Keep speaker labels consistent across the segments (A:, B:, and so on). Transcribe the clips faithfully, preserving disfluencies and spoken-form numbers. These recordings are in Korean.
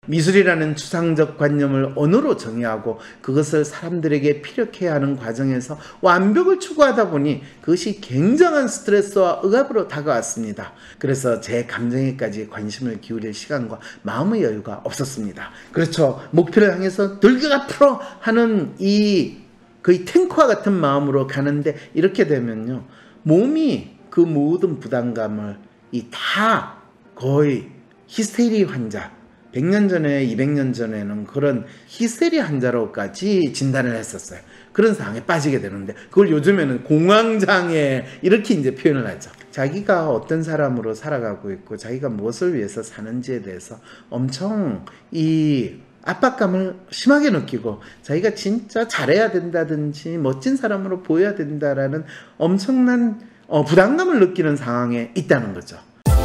A: 미술이라는 추상적 관념을 언어로 정의하고 그것을 사람들에게 피력해야 하는 과정에서 완벽을 추구하다 보니 그것이 굉장한 스트레스와 억압으로 다가왔습니다. 그래서 제 감정에까지 관심을 기울일 시간과 마음의 여유가 없었습니다. 그렇죠. 목표를 향해서 돌격 앞으로 하는 이 거의 탱크와 같은 마음으로 가는데, 이렇게 되면요, 몸이 그 모든 부담감을 이 다 거의 히스테리 환자, 백 년 전에 이백 년 전에는 그런 히스테리 환자로까지 진단을 했었어요. 그런 상황에 빠지게 되는데, 그걸 요즘에는 공황장애 이렇게 이제 표현을 하죠. 자기가 어떤 사람으로 살아가고 있고 자기가 무엇을 위해서 사는지에 대해서 엄청 이 압박감을 심하게 느끼고 자기가 진짜 잘해야 된다든지 멋진 사람으로 보여야 된다라는 엄청난 어, 부담감을 느끼는 상황에 있다는 거죠.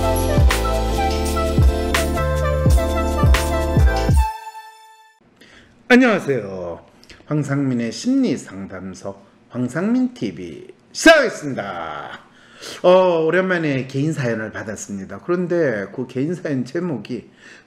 A: 안녕하세요. 황상민의 심리상담소 황상민티비 시작하겠습니다. 어, 오랜만에 개인 사연을 받았습니다. 그런데 그 개인 사연 제목이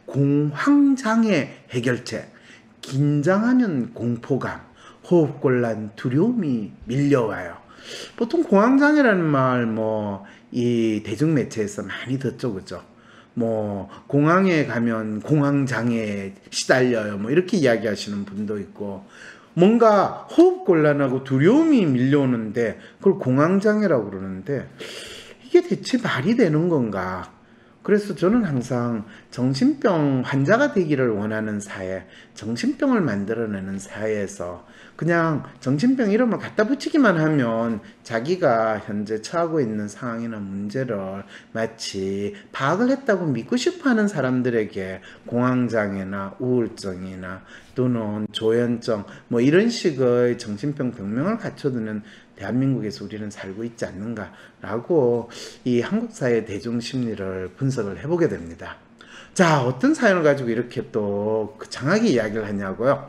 A: 공황장애 해결책, 긴장하면 공포감, 호흡곤란, 두려움이 밀려와요. 보통 공황장애라는 말 뭐 이 대중매체에서 많이 듣죠, 그죠? 뭐 공항에 가면 공황장애에 시달려요, 뭐 이렇게 이야기하시는 분도 있고, 뭔가 호흡곤란하고 두려움이 밀려오는데 그걸 공황장애라고 그러는데 이게 대체 말이 되는 건가? 그래서 저는 항상 정신병 환자가 되기를 원하는 사회, 정신병을 만들어내는 사회에서 그냥 정신병 이름을 갖다 붙이기만 하면 자기가 현재 처하고 있는 상황이나 문제를 마치 파악을 했다고 믿고 싶어하는 사람들에게 공황장애나 우울증이나 또는 조현증 뭐 이런 식의 정신병 병명을 갖춰두는 대한민국에서 우리는 살고 있지 않는가라고 이 한국 사회 대중심리를 분석을 해보게 됩니다. 자, 어떤 사연을 가지고 이렇게 또 장하게 이야기를 하냐고요?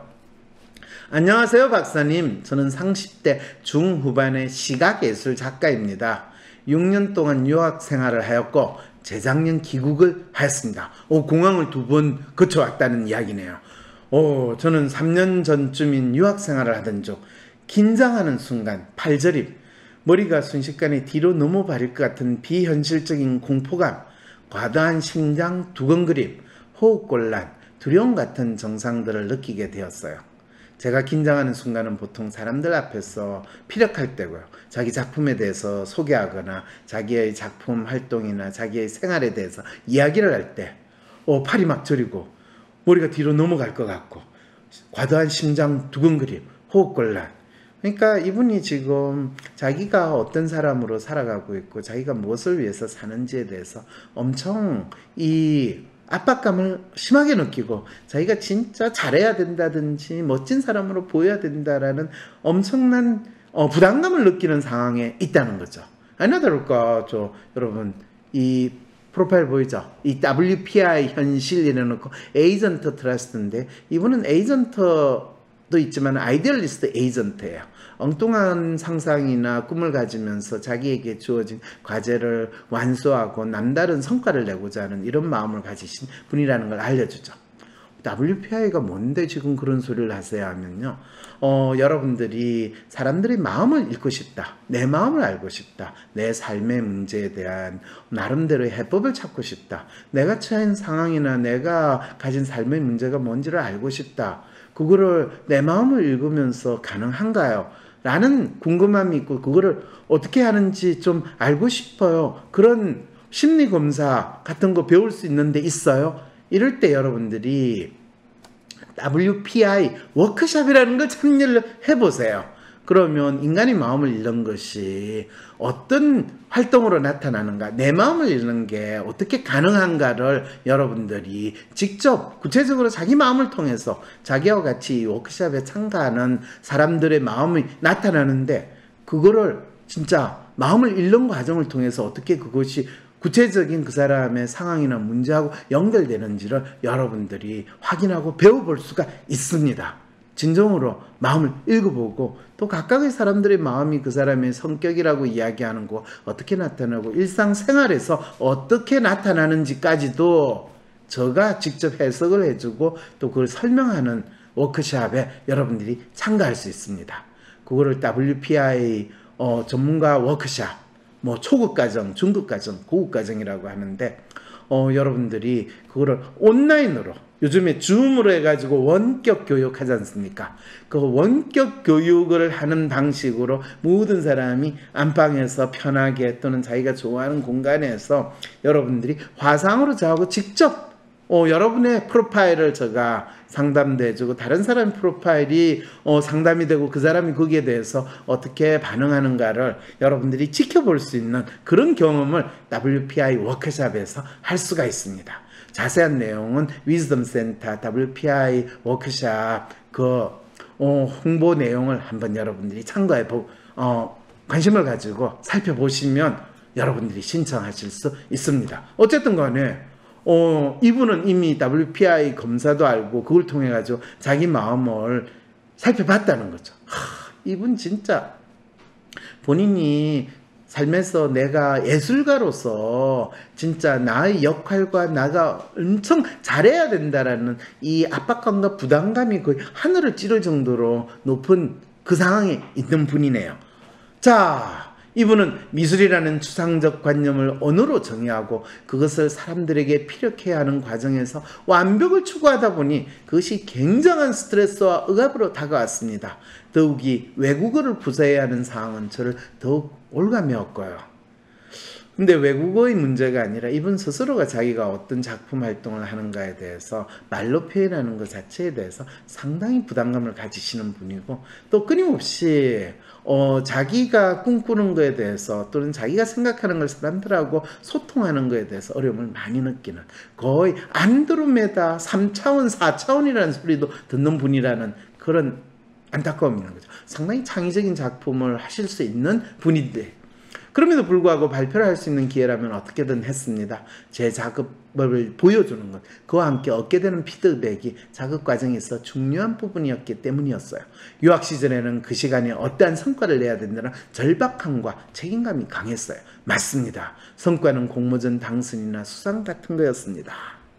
A: 안녕하세요 박사님, 저는 삼십 대 중후반의 시각예술 작가입니다. 육 년 동안 유학 생활을 하였고 재작년 귀국을 하였습니다. 오, 공항을 두 번 거쳐왔다는 이야기네요. 오, 저는 삼 년 전쯤인 유학 생활을 하던 중 긴장하는 순간 팔저림, 머리가 순식간에 뒤로 넘어버릴 것 같은 비현실적인 공포감, 과다한 심장 두근거림, 호흡곤란, 두려움 같은 증상들을 느끼게 되었어요. 제가 긴장하는 순간은 보통 사람들 앞에서 피력할 때고요. 자기 작품에 대해서 소개하거나 자기의 작품 활동이나 자기의 생활에 대해서 이야기를 할 때 어, 팔이 막 저리고 머리가 뒤로 넘어갈 것 같고 과다한 심장 두근거림, 호흡곤란. 그러니까 이분이 지금 자기가 어떤 사람으로 살아가고 있고 자기가 무엇을 위해서 사는지에 대해서 엄청 이 압박감을 심하게 느끼고 자기가 진짜 잘해야 된다든지 멋진 사람으로 보여야 된다라는 엄청난 어, 부담감을 느끼는 상황에 있다는 거죠. 아니나 다를까 저 여러분 이 프로파일 보이죠? 이 더블유피아이 현실 이래놓고 에이전트 트러스트인데 이분은 에이전트 도 있지만 아이디얼리스트 에이전트예요. 엉뚱한 상상이나 꿈을 가지면서 자기에게 주어진 과제를 완수하고 남다른 성과를 내고자 하는 이런 마음을 가지신 분이라는 걸 알려주죠. 더블유피아이가 뭔데 지금 그런 소리를 하세요 하면요, 어, 여러분들이 사람들의 마음을 읽고 싶다, 내 마음을 알고 싶다, 내 삶의 문제에 대한 나름대로의 해법을 찾고 싶다, 내가 처한 상황이나 내가 가진 삶의 문제가 뭔지를 알고 싶다, 그거를 내 마음을 읽으면서 가능한가요? 라는 궁금함이 있고 그거를 어떻게 하는지 좀 알고 싶어요. 그런 심리검사 같은 거 배울 수 있는 데 있어요? 이럴 때 여러분들이 더블유피아이 워크숍이라는 걸 참여를 해보세요. 그러면 인간의 마음을 읽는 것이 어떤 활동으로 나타나는가, 내 마음을 읽는 게 어떻게 가능한가를 여러분들이 직접 구체적으로 자기 마음을 통해서 자기와 같이 워크숍에 참가하는 사람들의 마음이 나타나는데 그거를 진짜 마음을 읽는 과정을 통해서 어떻게 그것이 구체적인 그 사람의 상황이나 문제하고 연결되는지를 여러분들이 확인하고 배워볼 수가 있습니다. 진정으로 마음을 읽어보고 또 각각의 사람들의 마음이 그 사람의 성격이라고 이야기하는 거 어떻게 나타나고 일상생활에서 어떻게 나타나는지까지도 제가 직접 해석을 해주고 또 그걸 설명하는 워크숍에 여러분들이 참가할 수 있습니다. 그거를 더블유피아이 어, 전문가 워크숍, 뭐 초급 과정, 중급 과정, 고급 과정이라고 하는데 어, 여러분들이 그거를 온라인으로 요즘에 줌으로 해가지고 원격 교육하지 않습니까? 그 원격 교육을 하는 방식으로 모든 사람이 안방에서 편하게 또는 자기가 좋아하는 공간에서 여러분들이 화상으로 저하고 직접 어, 여러분의 프로파일을 제가 상담도 해주고 다른 사람 프로파일이 어, 상담이 되고 그 사람이 거기에 대해서 어떻게 반응하는가를 여러분들이 지켜볼 수 있는 그런 경험을 더블유피아이 워크숍에서 할 수가 있습니다. 자세한 내용은 위즈덤 센터 더블유피아이 워크숍 그 어, 홍보 내용을 한번 여러분들이 참고해 보 어, 관심을 가지고 살펴보시면 여러분들이 신청하실 수 있습니다. 어쨌든 간에 어, 이분은 이미 더블유피아이 검사도 알고 그걸 통해 가지고 자기 마음을 살펴봤다는 거죠. 하, 이분 진짜 본인이 삶에서 내가 예술가로서 진짜 나의 역할과 나가 엄청 잘해야 된다라는 이 압박감과 부담감이 거의 하늘을 찌를 정도로 높은 그 상황에 있는 분이네요. 자, 이분은 미술이라는 추상적 관념을 언어로 정의하고 그것을 사람들에게 피력해야 하는 과정에서 완벽을 추구하다 보니 그것이 굉장한 스트레스와 억압으로 다가왔습니다. 더욱이 외국어를 구사해야 하는 상황은 저를 더욱 올가매었고요. 근데 외국어의 문제가 아니라 이분 스스로가 자기가 어떤 작품 활동을 하는가에 대해서 말로 표현하는 것 자체에 대해서 상당히 부담감을 가지시는 분이고 또 끊임없이 어, 자기가 꿈꾸는 거에 대해서 또는 자기가 생각하는 걸 사람들하고 소통하는 거에 대해서 어려움을 많이 느끼는 거의 안드로메다 삼 차원, 사 차원이라는 소리도 듣는 분이라는 그런 안타까움이 있는 거죠. 상당히 창의적인 작품을 하실 수 있는 분인데 그럼에도 불구하고 발표를 할 수 있는 기회라면 어떻게든 했습니다. 제 작업을 보여주는 것, 그와 함께 얻게 되는 피드백이 작업 과정에서 중요한 부분이었기 때문이었어요. 유학 시절에는 그 시간에 어떠한 성과를 내야 된다는 절박함과 책임감이 강했어요. 맞습니다. 성과는 공모전 당선이나 수상 같은 거였습니다.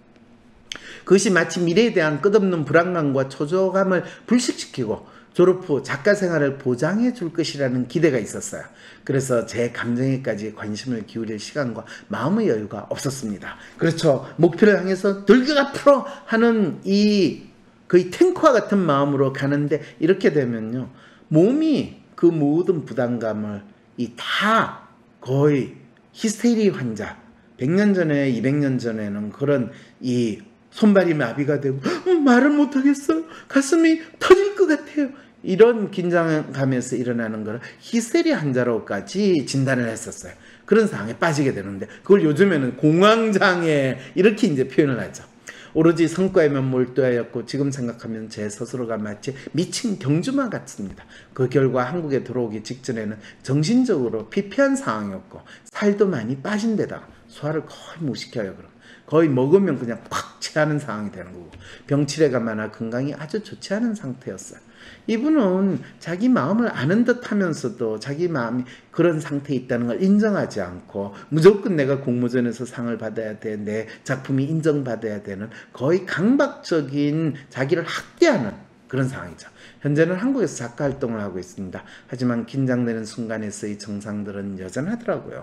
A: 그것이 마치 미래에 대한 끝없는 불안감과 초조감을 불식시키고 졸업 후 작가 생활을 보장해 줄 것이라는 기대가 있었어요. 그래서 제 감정에까지 관심을 기울일 시간과 마음의 여유가 없었습니다. 그렇죠. 목표를 향해서 들격 앞으로 하는 이 거의 탱크와 같은 마음으로 가는데 이렇게 되면요. 몸이 그 모든 부담감을 이 다 거의 히스테리 환자 백 년 전에 이백 년 전에는 그런 이 손발이 마비가 되고 말을 못하겠어요. 가슴이 터질 것 같아요. 이런 긴장감에서 일어나는 걸 히스테리 환자로까지 진단을 했었어요. 그런 상황에 빠지게 되는데 그걸 요즘에는 공황장애 이렇게 이제 표현을 하죠. 오로지 성과에만 몰두하였고 지금 생각하면 제 스스로가 마치 미친 경주마 같습니다. 그 결과 한국에 들어오기 직전에는 정신적으로 피폐한 상황이었고 살도 많이 빠진 데다 소화를 거의 못 시켜요. 그럼 거의 먹으면 그냥 팍 체하는 상황이 되는 거고 병치레가 많아 건강이 아주 좋지 않은 상태였어요. 이분은 자기 마음을 아는 듯 하면서도 자기 마음이 그런 상태에 있다는 걸 인정하지 않고 무조건 내가 공모전에서 상을 받아야 돼, 내 작품이 인정받아야 되는 거의 강박적인 자기를 학대하는 그런 상황이죠. 현재는 한국에서 작가 활동을 하고 있습니다. 하지만 긴장되는 순간에서의 정상들은 여전하더라고요.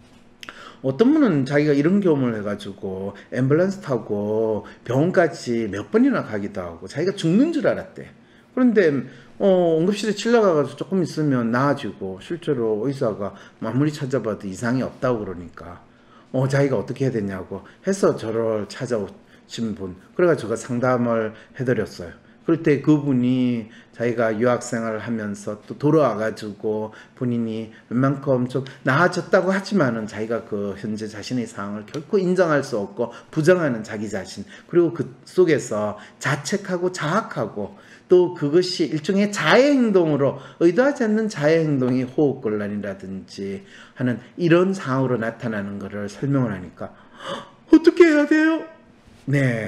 A: 어떤 분은 자기가 이런 경험을 해가지고 앰뷸런스 타고 병원까지 몇 번이나 가기도 하고 자기가 죽는 줄 알았대. 그런데 어, 응급실에 칠려가서 조금 있으면 나아지고 실제로 의사가 아무리 찾아봐도 이상이 없다고 그러니까 어, 자기가 어떻게 해야 되냐고 해서 저를 찾아오신 분, 그래가지고 제가 상담을 해드렸어요. 그럴 때 그분이 자기가 유학생활을 하면서 또 돌아와가지고 본인이 웬만큼 좀 나아졌다고 하지만은 자기가 그 현재 자신의 상황을 결코 인정할 수 없고 부정하는 자기 자신, 그리고 그 속에서 자책하고 자학하고 또 그것이 일종의 자해 행동으로 의도하지 않는 자해 행동이 호흡곤란이라든지 하는 이런 상황으로 나타나는 것을 설명을 하니까 어떻게 해야 돼요? 네.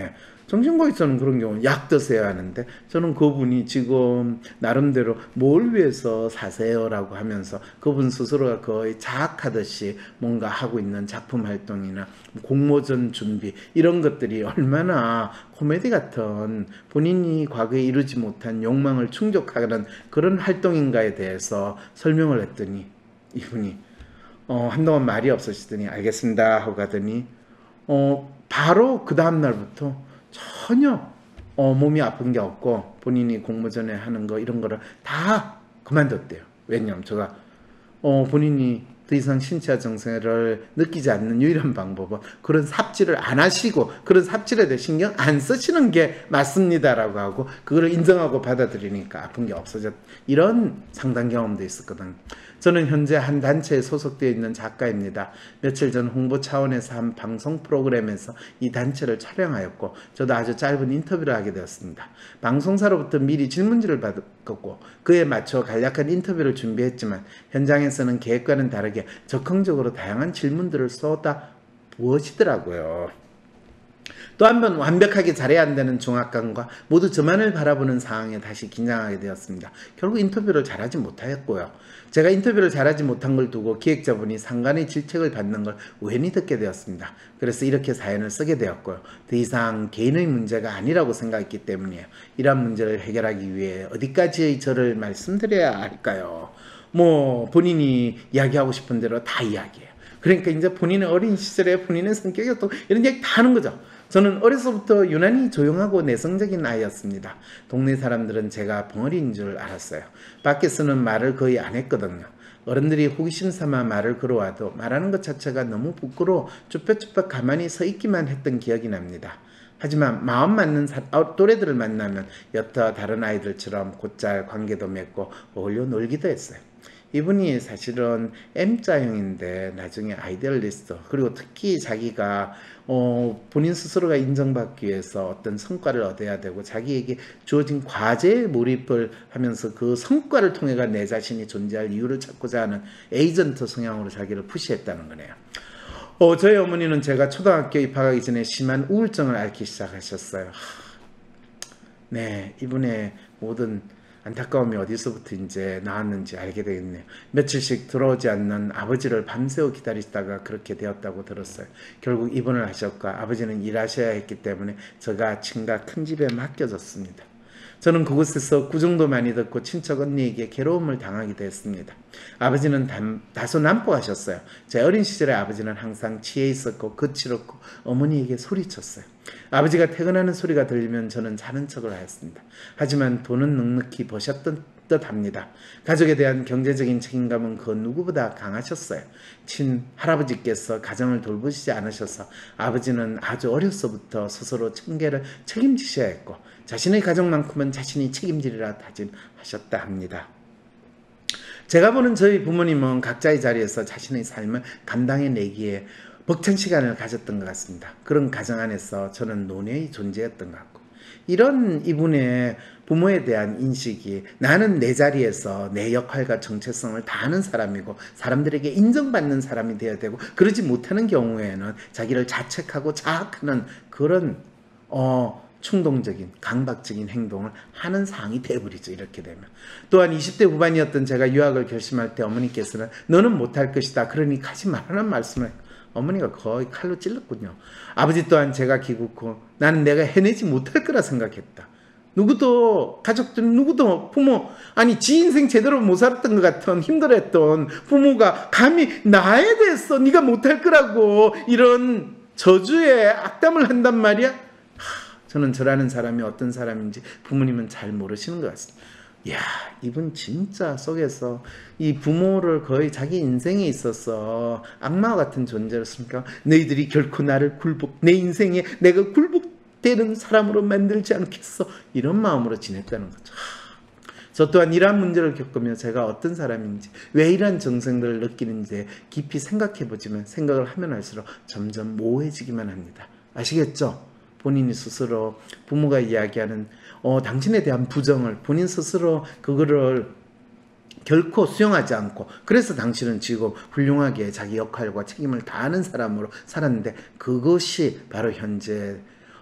A: 정신과에서는 그런 경우는 약 드세요 하는데, 저는 그분이 지금 나름대로 뭘 위해서 사세요라고 하면서 그분 스스로가 거의 자학하듯이 뭔가 하고 있는 작품 활동이나 공모전 준비 이런 것들이 얼마나 코미디 같은 본인이 과거에 이루지 못한 욕망을 충족하는 그런 활동인가에 대해서 설명을 했더니 이분이 어, 한동안 말이 없으시더니 알겠습니다 하고 가더니 어, 바로 그 다음날부터 전혀 어, 몸이 아픈 게 없고 본인이 공모전에 하는 거 이런 거를 다 그만뒀대요. 왜냐하면 제가 어, 본인이 더 이상 신체와 정서를 느끼지 않는 유일한 방법은 그런 삽질을 안 하시고 그런 삽질에 대해 신경 안 쓰시는 게 맞습니다라고 하고 그거를 인정하고 받아들이니까 아픈 게 없어졌, 이런 상담 경험도 있었거든요. 저는 현재 한 단체에 소속되어 있는 작가입니다. 며칠 전 홍보 차원에서 한 방송 프로그램에서 이 단체를 촬영하였고 저도 아주 짧은 인터뷰를 하게 되었습니다. 방송사로부터 미리 질문지를 받았고 그에 맞춰 간략한 인터뷰를 준비했지만 현장에서는 계획과는 다르게 적극적으로 다양한 질문들을 쏟아 부어지더라고요. 또 한 번 완벽하게 잘해야 한다는 중압감과 모두 저만을 바라보는 상황에 다시 긴장하게 되었습니다. 결국 인터뷰를 잘하지 못하였고요. 제가 인터뷰를 잘하지 못한 걸 두고 기획자분이 상관의 질책을 받는 걸 우연히 듣게 되었습니다. 그래서 이렇게 사연을 쓰게 되었고요. 더 이상 개인의 문제가 아니라고 생각했기 때문이에요. 이러한 문제를 해결하기 위해 어디까지의 저를 말씀드려야 할까요? 뭐 본인이 이야기하고 싶은 대로 다 이야기해요. 그러니까 이제 본인의 어린 시절에 본인의 성격이 또 이런 얘기 다 하는 거죠. 저는 어려서부터 유난히 조용하고 내성적인 아이였습니다. 동네 사람들은 제가 벙어리인 줄 알았어요. 밖에서는 말을 거의 안 했거든요. 어른들이 호기심 삼아 말을 걸어와도 말하는 것 자체가 너무 부끄러워 쭈뼛쭈뼛 가만히 서 있기만 했던 기억이 납니다. 하지만 마음 맞는 사, 어, 또래들을 만나면 여타 다른 아이들처럼 곧잘 관계도 맺고 어울려 놀기도 했어요. 이분이 사실은 M자형인데 나중에 아이디얼리스트, 그리고 특히 자기가 어, 본인 스스로가 인정받기 위해서 어떤 성과를 얻어야 되고 자기에게 주어진 과제에 몰입을 하면서 그 성과를 통해가 내 자신이 존재할 이유를 찾고자 하는 에이전트 성향으로 자기를 푸시했다는 거네요. 어, 저희 어머니는 제가 초등학교 입학하기 전에 심한 우울증을 앓기 시작하셨어요. 네, 이분의 모든 안타까움이 어디서부터 이제 나왔는지 알게 되겠네요. 며칠씩 들어오지 않는 아버지를 밤새워 기다리다가 그렇게 되었다고 들었어요. 결국 입원을 하셨고 아버지는 일하셔야 했기 때문에 저가 친가 큰 집에 맡겨졌습니다. 저는 그곳에서 구정도 많이 듣고 친척 언니에게 괴로움을 당하기도 했습니다. 아버지는 담, 다소 난폭하셨어요. 제 어린 시절에 아버지는 항상 취해 있었고 거칠었고 어머니에게 소리쳤어요. 아버지가 퇴근하는 소리가 들리면 저는 자는 척을 하였습니다. 하지만 돈은 넉넉히 버셨던 듯합니다. 가족에 대한 경제적인 책임감은 그 누구보다 강하셨어요. 친 할아버지께서 가정을 돌보시지 않으셔서 아버지는 아주 어려서부터 스스로 청계를 책임지셔야 했고 자신의 가정만큼은 자신이 책임지리라 다짐하셨다 합니다. 제가 보는 저희 부모님은 각자의 자리에서 자신의 삶을 감당해내기에 벅찬 시간을 가졌던 것 같습니다. 그런 가정 안에서 저는 노녀의 존재였던 것 같고 이런 이분의 부모에 대한 인식이 나는 내 자리에서 내 역할과 정체성을 다하는 사람이고 사람들에게 인정받는 사람이 되어야 되고 그러지 못하는 경우에는 자기를 자책하고 자학하는 그런 어 충동적인 강박적인 행동을 하는 상황이 되어버리죠. 이렇게 되면 또한 이십 대 후반이었던 제가 유학을 결심할 때 어머니께서는 너는 못할 것이다 그러니 가지 말라는 말씀을 어머니가 거의 칼로 찔렀군요. 아버지 또한 제가 귀국 후 나는 내가 해내지 못할 거라 생각했다. 누구도 가족들 누구도 부모 아니 지 인생 제대로 못 살았던 것 같은 힘들었던 부모가 감히 나에 대해서 네가 못할 거라고 이런 저주의 악담을 한단 말이야. 하, 저는 저라는 사람이 어떤 사람인지 부모님은 잘 모르시는 것 같습니다. 이야, 이분 진짜 속에서 이 부모를 거의 자기 인생에 있어서 악마와 같은 존재였으니까 너희들이 결코 나를 굴복, 내 인생에 내가 굴복되는 사람으로 만들지 않겠어. 이런 마음으로 지냈다는 거죠. 저 또한 이러한 문제를 겪으며 제가 어떤 사람인지 왜 이러한 정성들을 느끼는지 깊이 생각해보지만 생각을 하면 할수록 점점 모호해지기만 합니다. 아시겠죠? 본인이 스스로 부모가 이야기하는 어, 당신에 대한 부정을 본인 스스로 그거를 결코 수용하지 않고 그래서 당신은 지금 훌륭하게 자기 역할과 책임을 다하는 사람으로 살았는데 그것이 바로 현재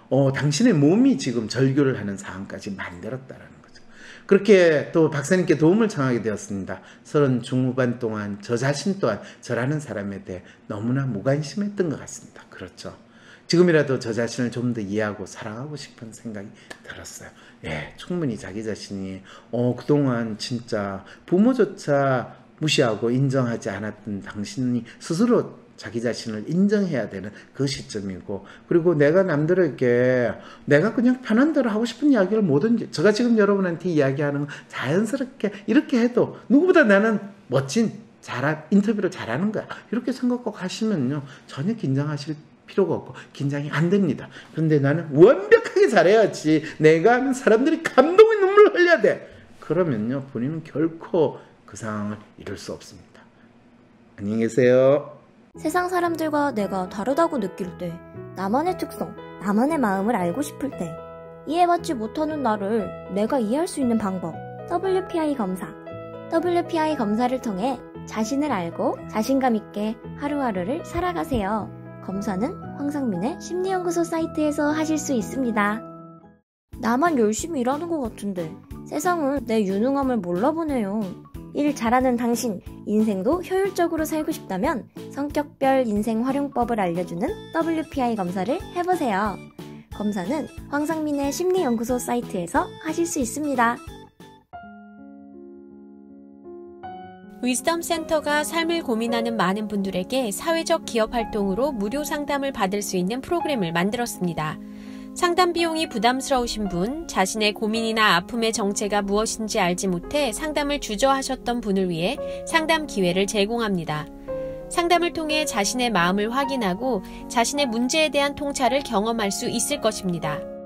A: 어, 당신의 몸이 지금 절규를 하는 상황까지 만들었다라는 거죠. 그렇게 또 박사님께 도움을 청하게 되었습니다. 서른 중후반 동안 저 자신 또한 저라는 사람에 대해 너무나 무관심했던 것 같습니다. 그렇죠. 지금이라도 저 자신을 좀 더 이해하고 사랑하고 싶은 생각이 들었어요. 예, 충분히 자기 자신이 어, 그동안 진짜 부모조차 무시하고 인정하지 않았던 당신이 스스로 자기 자신을 인정해야 되는 그 시점이고, 그리고 내가 남들에게 내가 그냥 편한 대로 하고 싶은 이야기를 뭐든지, 제가 지금 여러분한테 이야기하는 거 자연스럽게 이렇게 해도 누구보다 나는 멋진 잘 인터뷰를 잘하는 거야, 이렇게 생각하고 하시면요 전혀 긴장하실 필요가 없고 긴장이 안 됩니다. 그런데 나는 완벽하게 잘해야지, 내가 하면 사람들이 감동의 눈물을 흘려야 돼, 그러면요 본인은 결코 그 상황을 이룰 수 없습니다. 안녕히 계세요.
B: 세상 사람들과 내가 다르다고 느낄 때, 나만의 특성, 나만의 마음을 알고 싶을 때, 이해받지 못하는 나를 내가 이해할 수 있는 방법, 더블유피아이 검사. 더블유피아이 검사를 통해 자신을 알고 자신감 있게 하루하루를 살아가세요. 검사는 황상민의 심리연구소 사이트에서 하실 수 있습니다. 나만 열심히 일하는 것 같은데 세상은 내 유능함을 몰라보네요. 일 잘하는 당신, 인생도 효율적으로 살고 싶다면 성격별 인생 활용법을 알려주는 더블유피아이 검사를 해보세요. 검사는 황상민의 심리연구소 사이트에서 하실 수 있습니다.
C: 위즈덤 센터가 삶을 고민하는 많은 분들에게 사회적 기업 활동으로 무료 상담을 받을 수 있는 프로그램을 만들었습니다. 상담 비용이 부담스러우신 분, 자신의 고민이나 아픔의 정체가 무엇인지 알지 못해 상담을 주저하셨던 분을 위해 상담 기회를 제공합니다. 상담을 통해 자신의 마음을 확인하고 자신의 문제에 대한 통찰을 경험할 수 있을 것입니다.